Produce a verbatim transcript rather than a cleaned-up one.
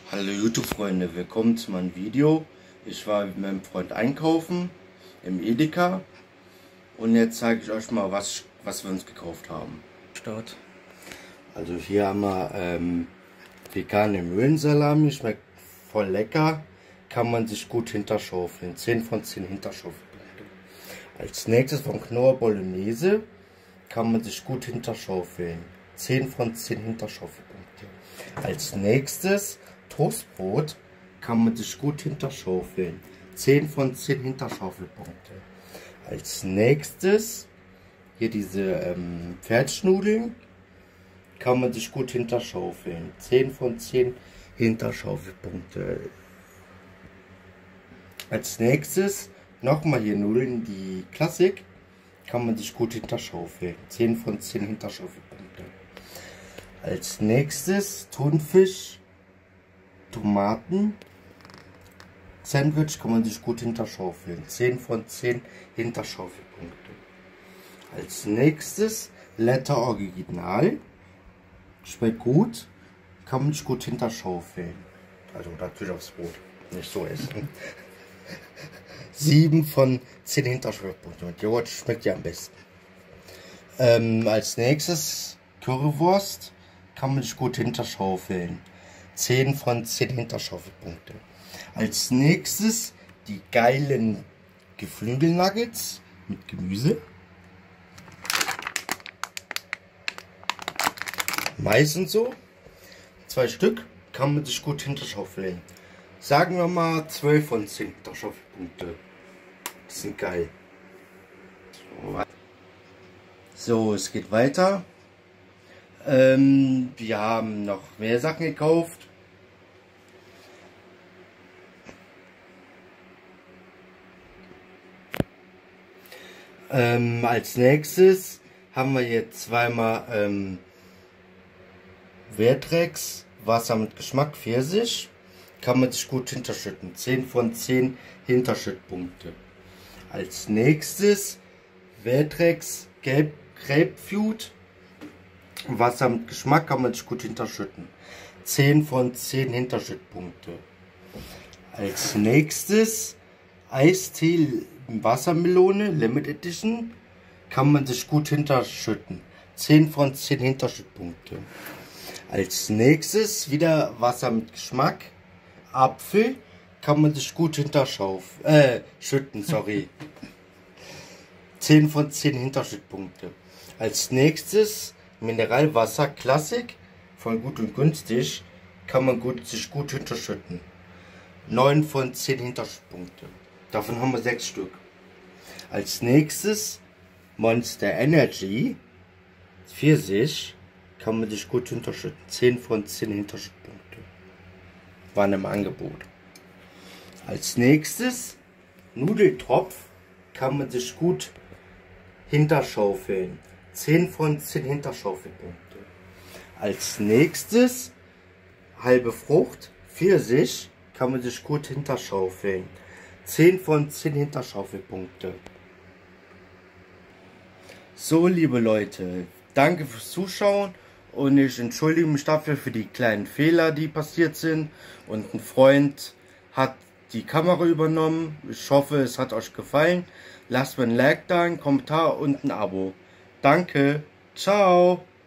Hallo YouTube-Freunde, willkommen zu meinem Video. Ich war mit meinem Freund einkaufen im Edeka und jetzt zeige ich euch mal, was, was wir uns gekauft haben. Start. Also hier haben wir ähm, vegane Möhrensalami, schmeckt voll lecker, kann man sich gut hinterschaufeln, zehn von zehn Hinterschaufelpunkte. Als nächstes von Knorr Bolognese, kann man sich gut hinterschaufeln, zehn von zehn Hinterschaufelpunkte. Als nächstes Toastbrot, kann man sich gut hinterschaufeln, zehn von zehn Hinterschaufelpunkte. Als nächstes hier diese ähm, Pferdschnudeln, kann man sich gut hinterschaufeln, zehn von zehn Hinterschaufelpunkte. Als nächstes nochmal hier Nudeln, die Klassik, kann man sich gut hinterschaufeln, zehn von zehn Hinterschaufelpunkte. Als nächstes Thunfisch, Tomaten, Sandwich, kann man sich gut hinterschaufeln, zehn von zehn Hinterschaufelpunkte. Als nächstes Letter Original, schmeckt gut, kann man sich gut hinterschaufeln. Also natürlich aufs Brot, nicht so essen. sieben von zehn Hinterschaufelpunkten. Und Joghurt schmeckt ja am besten. Ähm, als nächstes Currywurst, kann man sich gut hinterschaufeln, zehn von zehn Hinterschaufelpunkte. Als nächstes die geilen Geflügelnuggets mit Gemüse. Mais und so. Zwei Stück, kann man sich gut hinterschaufeln. Sagen wir mal zwölf von zehn Hinterschaufelpunkte. Die sind geil. So, es geht weiter. Ähm, wir haben noch mehr Sachen gekauft. Ähm, als nächstes haben wir jetzt zweimal ähm, Vertrex Wasser mit Geschmack Pfirsich. Kann man sich gut hinterschütten. zehn von zehn Hinterschüttpunkte. Als nächstes Vertrex Gelb Grapefruit. Wasser mit Geschmack, kann man sich gut hinterschütten. zehn von zehn Hinterschüttpunkte. Als nächstes Eistee Wassermelone Limit Edition, kann man sich gut hinterschütten. zehn von zehn Hinterschüttpunkte. Als nächstes wieder Wasser mit Geschmack Apfel, kann man sich gut hinterschaufeln, äh, schütten, sorry. zehn von zehn Hinterschüttpunkte. Als nächstes Mineralwasser Klassik von Gut und Günstig, kann man gut, sich gut hinterschütten. neun von zehn Hinterschüttpunkte. Davon haben wir sechs Stück. Als nächstes Monster Energy Pfirsich, kann man sich gut hinterschütten. zehn von zehn Hinterschüttpunkte. Waren im Angebot. Als nächstes Nudeltopf, kann man sich gut hinterschaufeln. zehn von zehn Hinterschaufelpunkte. Als nächstes halbe Frucht Pfirsich, kann man sich gut hinterschaufeln. zehn von zehn Hinterschaufelpunkte. So, liebe Leute, danke fürs Zuschauen und ich entschuldige mich dafür für die kleinen Fehler, die passiert sind. Und ein Freund hat die Kamera übernommen. Ich hoffe, es hat euch gefallen. Lasst mir ein Like da, einen Kommentar und ein Abo. Danke, ciao.